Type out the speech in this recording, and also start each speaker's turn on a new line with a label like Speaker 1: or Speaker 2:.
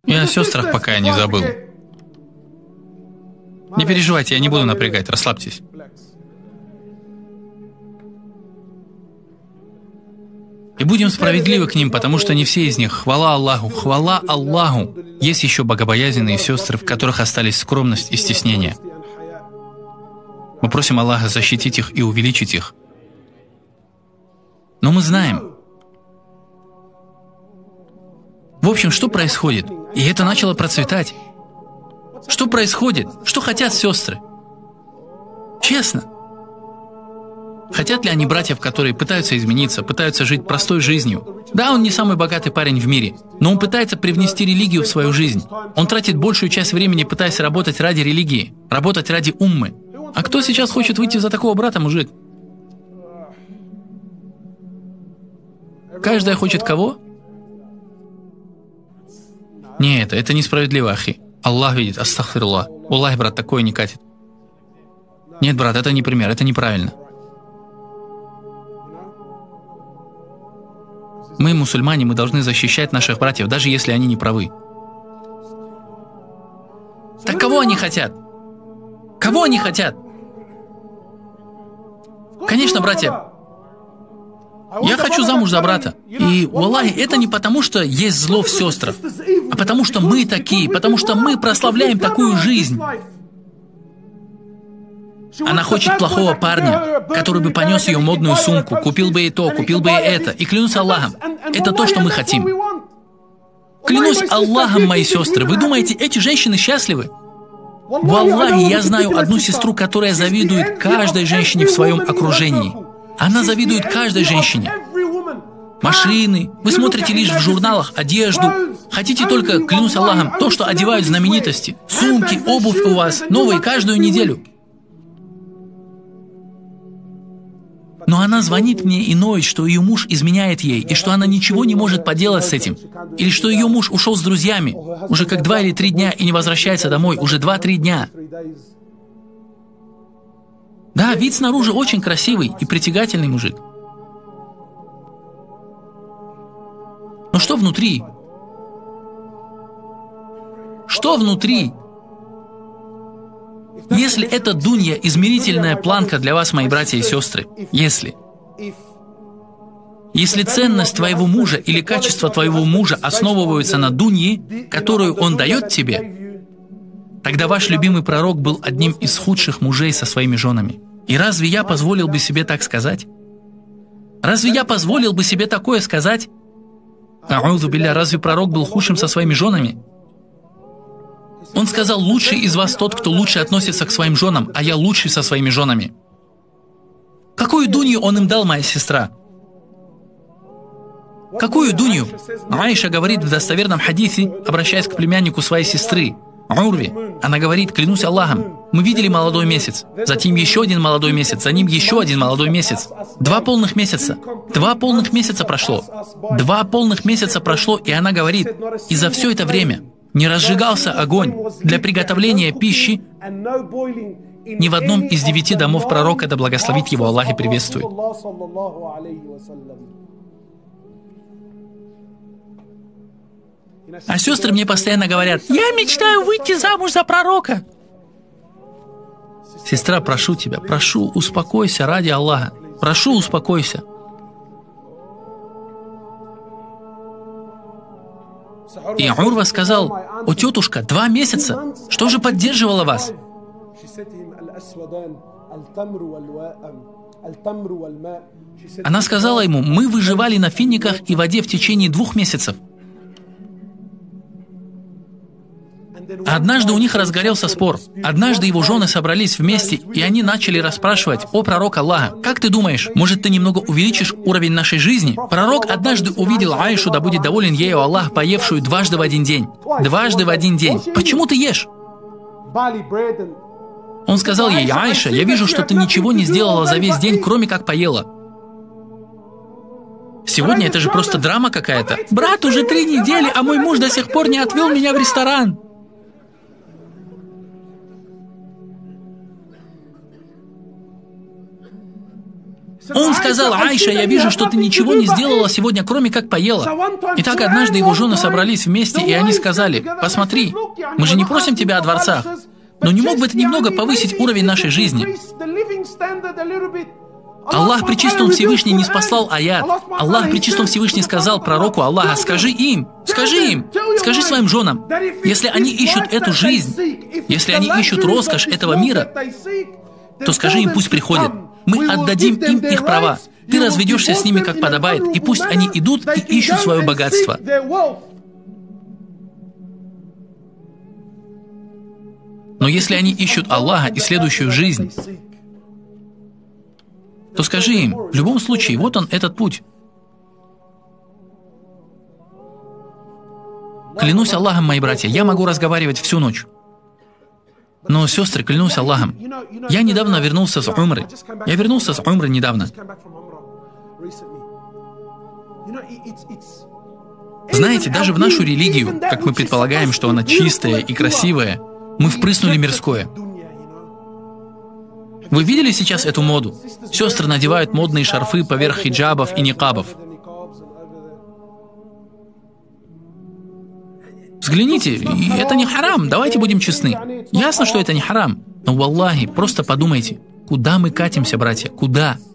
Speaker 1: И о сестрах пока я не забыл. Не переживайте, я не буду напрягать, расслабьтесь. И будем справедливы к ним, потому что не все из них, хвала Аллаху, есть еще богобоязненные сестры, в которых остались скромность и стеснение. Мы просим Аллаха защитить их и увеличить их. Но мы знаем. В общем, что происходит? И это начало процветать. Что происходит? Что хотят сестры? Честно. Хотят ли они братьев, которые пытаются измениться, пытаются жить простой жизнью? Да, он не самый богатый парень в мире, но он пытается привнести религию в свою жизнь. Он тратит большую часть времени, пытаясь работать ради религии, работать ради уммы. А кто сейчас хочет выйти за такого брата, мужик? Каждая хочет кого? Нет, это несправедливо, ахи. Аллах видит, астагфируллах. Аллах, брат, такое не катит. Нет, брат, это не пример, это неправильно. Мы, мусульмане, мы должны защищать наших братьев, даже если они не правы. Так кого они хотят? Кого они хотят? Конечно, братья, я хочу замуж за брата. И, валлахи, это не потому, что есть зло в сестрах, а потому что мы такие, потому что мы прославляем такую жизнь. Она хочет плохого парня, который бы понес ее модную сумку, купил бы ей то, купил бы ей это. И клянусь Аллахом, это то, что мы хотим. Клянусь Аллахом, мои сестры, вы думаете, эти женщины счастливы? Валлахи, я знаю одну сестру, которая завидует каждой женщине в своем окружении. Она завидует каждой женщине. Машины, вы смотрите лишь в журналах одежду. Хотите только, клянусь Аллахом, то, что одевают знаменитости. Сумки, обувь у вас, новые каждую неделю. Но она звонит мне и ноет, что ее муж изменяет ей, и что она ничего не может поделать с этим. Или что ее муж ушел с друзьями, уже как 2 или 3 дня и не возвращается домой, уже 2-3 дня. Да, вид снаружи очень красивый и притягательный мужик. Но что внутри? Что внутри? Если эта дунья измерительная планка для вас, мои братья и сестры, если ценность твоего мужа или качество твоего мужа основываются на дунье, которую он дает тебе, тогда ваш любимый пророк был одним из худших мужей со своими женами. И разве я позволил бы себе так сказать? Разве я позволил бы себе такое сказать? Аузу билля, разве пророк был худшим со своими женами? Он сказал, лучший из вас тот, кто лучше относится к своим женам, а я лучший со своими женами. Какую дунью он им дал, моя сестра? Какую дунью? Аиша говорит в достоверном хадисе, обращаясь к племяннику своей сестры, Урве. Она говорит, клянусь Аллахом, мы видели молодой месяц, затем еще один молодой месяц, за ним еще один молодой месяц. 2 полных месяца. 2 полных месяца прошло. 2 полных месяца прошло, и она говорит, и за все это время не разжигался огонь для приготовления пищи ни в одном из 9 домов пророка, да благословит его Аллах и приветствует. А сестры мне постоянно говорят, я мечтаю выйти замуж за пророка. Сестра, прошу тебя, прошу, успокойся ради Аллаха. Прошу, успокойся. И Урва сказал, о, тетушка, 2 месяца, что же поддерживало вас? Она сказала ему, мы выживали на финиках и воде в течение 2 месяцев. Однажды у них разгорелся спор. Однажды его жены собрались вместе, и они начали расспрашивать, о пророк Аллаха, как ты думаешь, может ты немного увеличишь уровень нашей жизни? Пророк однажды увидел Аишу, да будет доволен ею Аллах, поевшую 2 в один день. 2 в один день. Почему ты ешь? Он сказал ей, Аиша, я вижу, что ты ничего не сделала за весь день, кроме как поела. Сегодня это же просто драма какая-то. Брат, уже 3 недели, а мой муж до сих пор не отвел меня в ресторан. Он сказал: Айша, я вижу, что ты ничего не сделала сегодня, кроме как поела. Итак, однажды его жены собрались вместе, и они сказали: посмотри, мы же не просим тебя о дворцах, но не мог бы ты немного повысить уровень нашей жизни? Аллах Пречистый Всевышний не спаслал аят. Аллах Пречистый Всевышний сказал пророку Аллаха: скажи своим женам, если они ищут эту жизнь, если они ищут роскошь этого мира, то скажи им, пусть приходят. Мы отдадим им их права. Ты разведешься с ними, как подобает, и пусть они идут и ищут свое богатство. Но если они ищут Аллаха и следующую жизнь, то скажи им, в любом случае, вот он, этот путь. Клянусь Аллахом, мои братья, я могу разговаривать всю ночь. Но, сестры, клянусь Аллахом, я недавно вернулся с Умры. Я вернулся с Умры недавно. Знаете, даже в нашу религию, как мы предполагаем, что она чистая и красивая, мы впрыснули мирское. Вы видели сейчас эту моду? Сестры надевают модные шарфы поверх хиджабов и никабов. Взгляните, это не харам, давайте будем честны. Ясно, что это не харам. Но, валлахи, просто подумайте, куда мы катимся, братья, куда?